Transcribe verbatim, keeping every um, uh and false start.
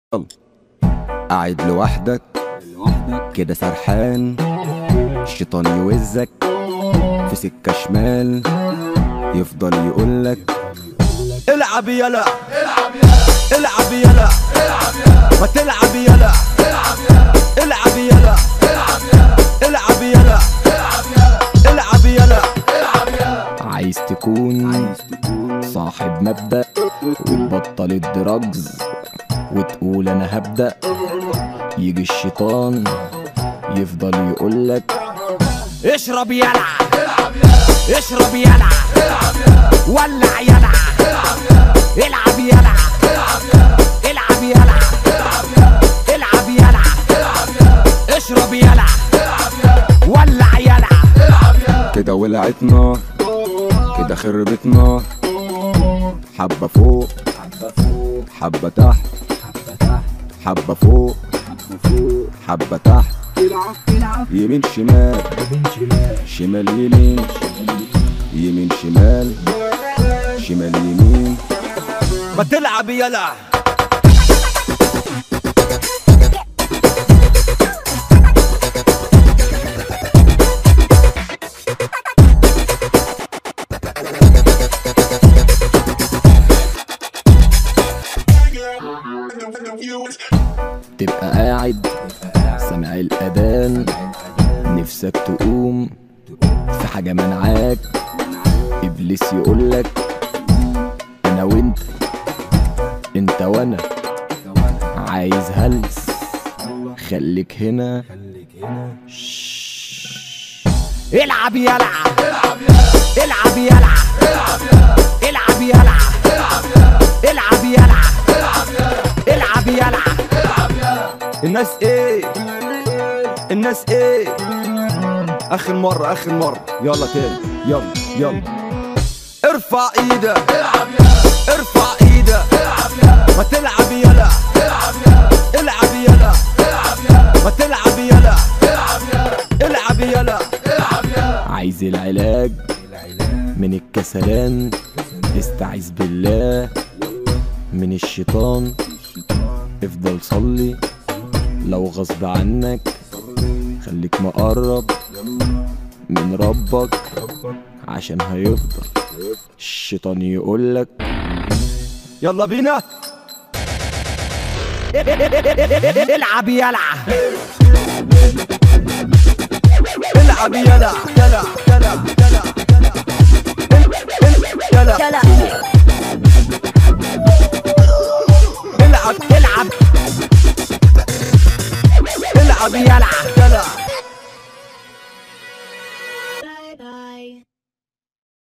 يلا. قاعد لوحدك كده سرحان، الشيطان يوزك في سكة شمال، يفضل يقولك العب يلا العب يلا ما تلعب يلا العب يلا العب يلا العب يلا. عايز تكون صاحب مبدأ وتبطل الدراجز وتقول انا هبدأ، يجي الشيطان يفضل يقولك اشرب يلا اشرب يلا ولع يلا العب يلا العب يلا العب يلا اشرب يلا ولع يلا. كده ولعت نار، كده خربت نار، حبة فوق حبة تحت، حبة فوق حبة تحت، يمين شمال شمال يمين يمين شمال شمال يمين. ما تلعب يلا. تبقى قاعد سامع الأذان، نفسك تقوم في حاجة منعاك، إبليس يقولك أنا وإنت إنت وأنا، عايز هلس خليك هنا. العب يلا العب يلا العب يلا العب يلا العب يلا. الناس ايه الناس ايه اخر مرة اخر مرة يلا تاني يلا يلا. ارفع ايدك ارفع ايدك ما تلعب يلا العب يلا ما تلعب يلا العب يلا. عايز العلاج من الكسلان، استعيذ بالله من الشيطان، افضل صلي لو غصب عنك، خليك مقرب من ربك عشان هيفضل الشيطان يقولك يلا بينا العب يلا العب يلا يلا يلا يلا يلا العب العب العب يلا يلا